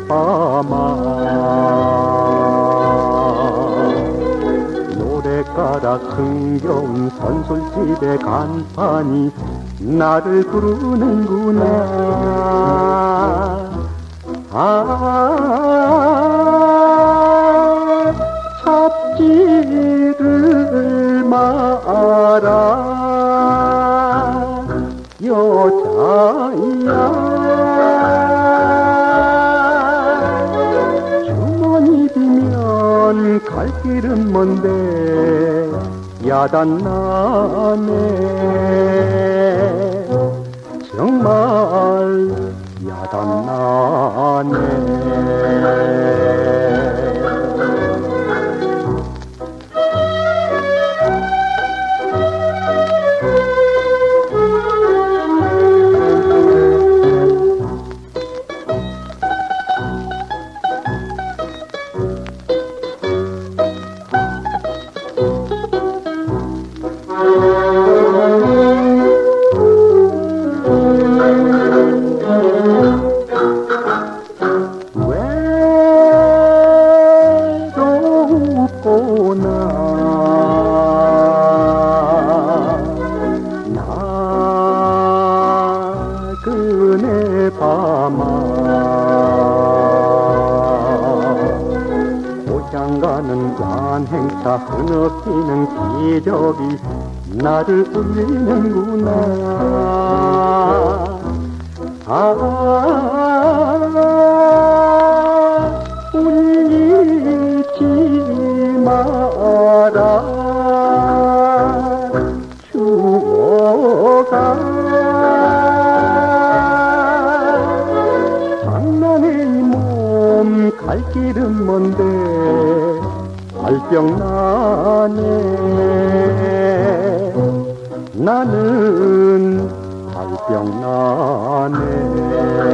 밤아 노래가락 흥겨운 선술집의 간판이 나를 부르는구나. 찾지를 마라 여자야. 주머니 비면 갈 길은 먼데 야단나네. 정말 야단나네. 나그네 밤아 고향 가는 관행차 흐느끼는 기적이 나를 울리는구나. 울리지 마라 추워가. 장난의 이 몸 갈 길은 먼데 발병 나네. 나는 발병 나네.